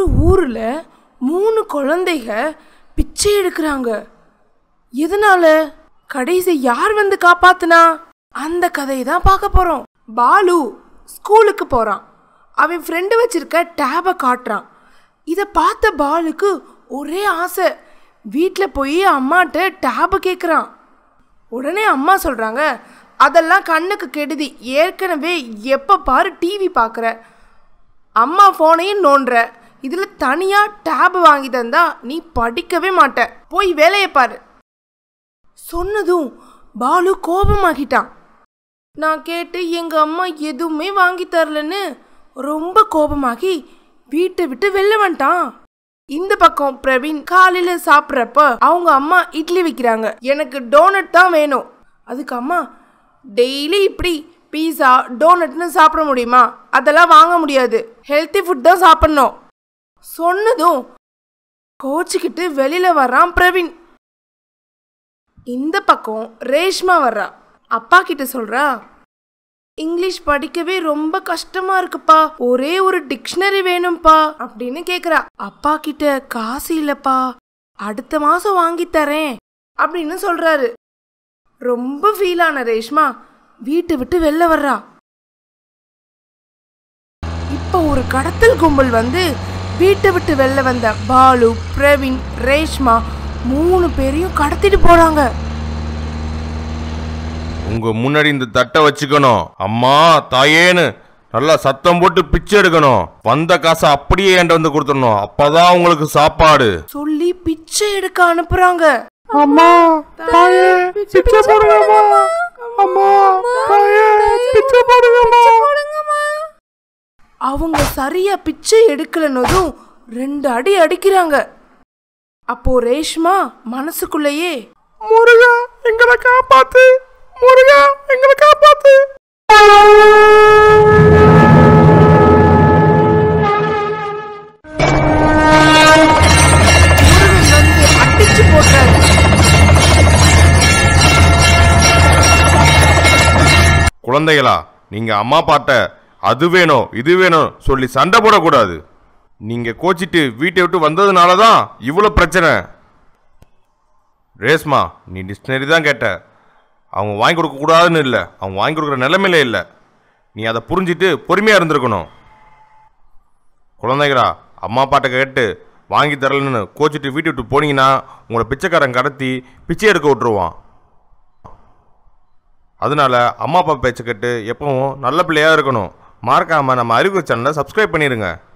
ஊர்ல 3 குழந்தைக பிச்சை எடுக்கிறாங்க. எதனால? கடைசி யார் வந்து காப்பாத்துனா? அந்த கதையை தான் பார்க்க போறோம். பாலு ஸ்கூலுக்கு போறான். அவன் ஃப்ரெண்டு வச்சிருக்க டேபை காட்டுறான். இதை பார்த்த பாலுக்கு ஒரே ஆசை. வீட்டில் போய் அம்மாட்ட டேபை கேட்குறான். உடனே அம்மா சொல்கிறாங்க, அதெல்லாம் கண்ணுக்கு கெடுதி. ஏற்கனவே எப்போ பாரு டிவி பார்க்குற, அம்மா ஃபோனையும் நோண்டுற, இதில் தனியாக டேபு வாங்கி தந்தா நீ படிக்கவே மாட்ட, போய் வேலையை பாரு. சொன்னதும் பாலு கோபமாகிட்டான். நான் கேட்டு எங்கள் அம்மா எதுவுமே வாங்கி தரலன்னு ரொம்ப கோபமாகி வீட்டை விட்டு வெளில வந்துட்டான். இந்த பக்கம் பிரவீன் காலையில் சாப்பிட்றப்ப அவங்க அம்மா இட்லி வைக்கிறாங்க. எனக்கு டோனட் தான் வேணும். அதுக்கு அம்மா, டெய்லி இப்படி பீஸா டோனட்னு சாப்பிட முடியுமா? அதெல்லாம் வாங்க முடியாது, ஹெல்த்தி ஃபுட் தான் சாப்பிட்ணும். சொன்னதும் கோச்சிக்கிட்டு வெளியில வர்றான் பிரவீன். இந்த பக்கம் ரேஷ்மா வர்றா. அப்பா கிட்ட சொல்றா, இங்கிலீஷ் படிக்கவே ரொம்ப கஷ்டமா இருக்குப்பா, ஒரே ஒரு டிக்ஷனரி வேணும்பா அப்படின்னு கேக்குறா. அப்பா கிட்ட காசு இல்லப்பா, அடுத்த மாசம் வாங்கி தரேன் அப்படின்னு சொல்றாரு. ரொம்ப ஃபீல் ஆன ரேஷ்மா வீட்டை விட்டு வெளில வர்றா. இப்ப ஒரு கடத்தல் கும்பல் வந்து வீட்டை விட்டு வெளில வந்த பாலு, பிரவீன், ரேஷ்மா 3 பேரையும் கடத்திட்டு போறாங்க. உங்க முன்னாடி இந்த தட்டை வச்சுக்கணும், அம்மா தாயேன்னு நல்லா சத்தம் போட்டு பிச்சை எடுக்கணும், வந்த காசை அப்படியே என்கிட்ட வந்து கொடுத்துடணும், அப்பதான் உங்களுக்கு சாப்பாடு சொல்லி பிச்சை எடுக்க அனுப்புறாங்க. அம்மா தாயே பிச்சை போடுங்கம்மா, அம்மா தாயே பிச்சை போடுங்கம்மா. அவங்க சரியா பிச்சை எடுக்கலன்னதும் 2 அடி அடிக்கிறாங்க. அப்போ ரேஷ்மா மனசுக்குள்ளேயே, முருகா எங்களை காப்பாத்து, முருகா எங்களை காப்பாத்து. முருகன் வந்து அடிச்சு போட்டாரு. குழந்தைகளா, நீங்க அம்மா பாட்ட அது வேணும் இது வேணும் சொல்லி சண்டை போடக்கூடாது. நீங்க கோச்சிட்டு வீட்டை விட்டு வந்ததுனாலதான் இவ்வளவு பிரச்சனை. ரேஷ்மா, நீ டிக்ஷனரி தான் கேட்ட, அவங்க வாங்கி கொடுக்க கூடாதுன்னு இல்லை, அவங்க வாங்கி கொடுக்குற நிலைமையில இல்லை. நீ அதை புரிஞ்சிட்டு பொறுமையா இருந்திருக்கணும். குழந்தைகளா, அம்மா பாட்டை கேட்டு வாங்கி தரலன்னு கோச்சிட்டு வீட்டை விட்டு போனீங்கன்னா உங்களை பிச்சைக்காரன் கடத்தி பிச்சை எடுக்க விட்டுருவான். அதனால அம்மா அப்பா பேச்சை கேட்டு எப்பவும் நல்ல பிள்ளையா இருக்கணும். மறக்காம நம்ம அறிவு சேனலை சப்ஸ்கிரைப் பண்ணிடுங்க.